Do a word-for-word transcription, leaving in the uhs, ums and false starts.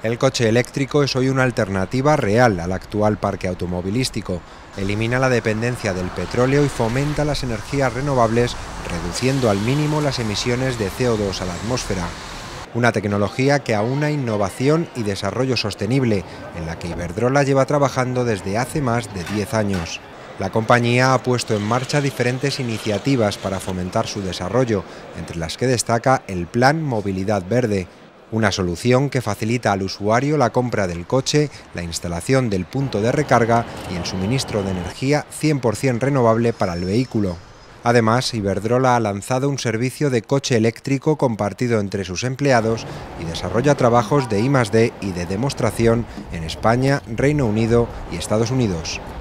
El coche eléctrico es hoy una alternativa real al actual parque automovilístico. Elimina la dependencia del petróleo y fomenta las energías renovables, reduciendo al mínimo las emisiones de C O dos a la atmósfera. Una tecnología que aúna innovación y desarrollo sostenible, en la que Iberdrola lleva trabajando desde hace más de diez años. La compañía ha puesto en marcha diferentes iniciativas para fomentar su desarrollo, entre las que destaca el Plan Movilidad Verde, una solución que facilita al usuario la compra del coche, la instalación del punto de recarga y el suministro de energía cien por cien renovable para el vehículo. Además, Iberdrola ha lanzado un servicio de coche eléctrico compartido entre sus empleados y desarrolla trabajos de I más D y de demostración en España, Reino Unido y Estados Unidos.